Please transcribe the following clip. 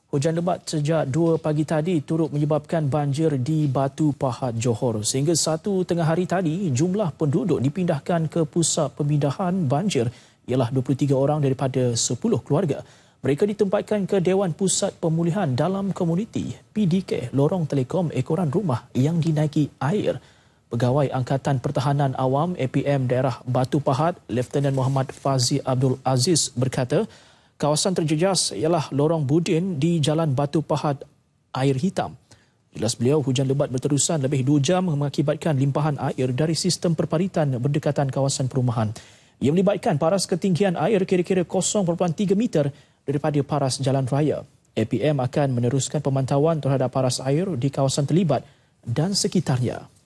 Hujan lebat sejak 2 pagi tadi turut menyebabkan banjir di Batu Pahat, Johor. Sehingga 1 tengah hari tadi, jumlah penduduk dipindahkan ke pusat pemindahan banjir ialah 23 orang daripada 10 keluarga. Mereka ditempatkan ke Dewan Pusat Pemulihan Dalam Komuniti PDK Lorong Telekom Ekoran Rumah yang dinaiki air. Pegawai Angkatan Pertahanan Awam APM Daerah Batu Pahat, Lieutenant Muhammad Fazi Abdul Aziz berkata, kawasan terjejas ialah Lorong Budin di Jalan Batu Pahat Air Hitam. Jelas beliau, hujan lebat berterusan lebih 2 jam mengakibatkan limpahan air dari sistem perparitan berdekatan kawasan perumahan. Ia melibatkan paras ketinggian air kira-kira 0.3 meter daripada paras jalan raya. APM akan meneruskan pemantauan terhadap paras air di kawasan terlibat dan sekitarnya.